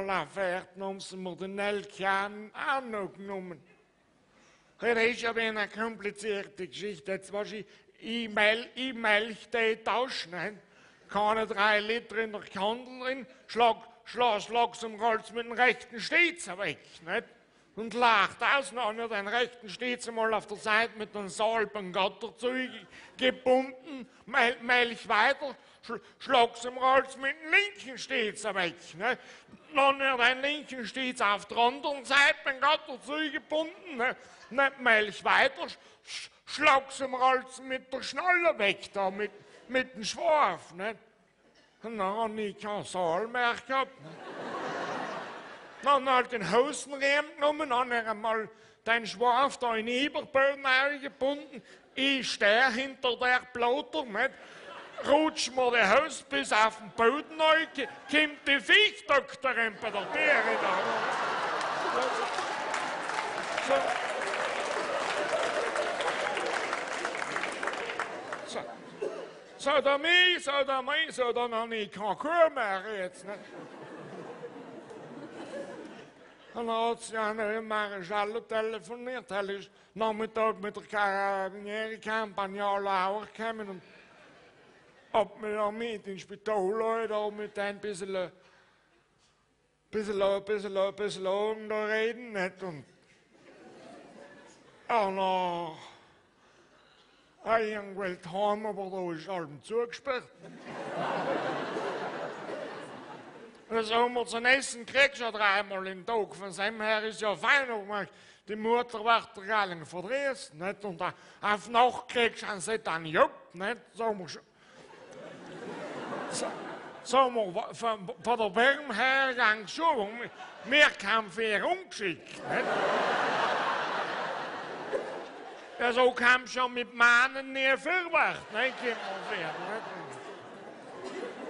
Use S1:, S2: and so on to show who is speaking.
S1: mal erfährt, haben sie mir den Elkern auch noch genommen. Das ist ja eine komplizierte Geschichte. Jetzt was ich melch den Tausch, nicht? Keine 3 Liter in der Kandel drin, schlag's im Hals mit dem rechten Steizer weg, nicht? Und lacht aus, noch nicht den rechten Steizer mal auf der Seite mit einem Salbengatterzeug gebunden, melch weiter, schlag's im Hals mit dem linken Steizer weg, nicht? Noch nicht den linken Steizer auf der anderen Seite mit dem Gatterzeug gebunden, nicht melch weiter, schlag's im Hals mit der Schnalle weg, da mit dem Schwarf, nicht? Und dann habe ich keinen Saal mehr gehabt. Dann halt den Hosenriemen genommen, dann habe ich einmal den Schwarf da in den Überboden gebunden. Ich stehe hinter der Plotter, nicht? Rutscht mir die Hose bis auf den Boden rein, kommt die Viechdoktorin bei der Tiere da. So, dann habe ich keine Kuh mehr jetzt, nicht? Und dann hat sie an Marischal telefoniert. Er ist Nachmittag mit der Karabinieri-Kampagne auch gekommen und hat mich dann mit ins Spital da mit ein bisschen reden, nicht? Und dann ich wollte heim, aber da ist allem zugesperrt. Das haben wir zu essen gekriegt, schon 3-mal im Tag. Von seinem her ist ja fein, aber die Mutter wird der Gallen verdreht, nicht? Und auf Nacht kriegst du sie dann Job, nicht? Sagen wir schon. Sagen wir, von der Wärme her gang schon. Wir haben viel umgeschickt, nicht? Ja, so kam schon mit Mahnen nie vorwärts, nicht?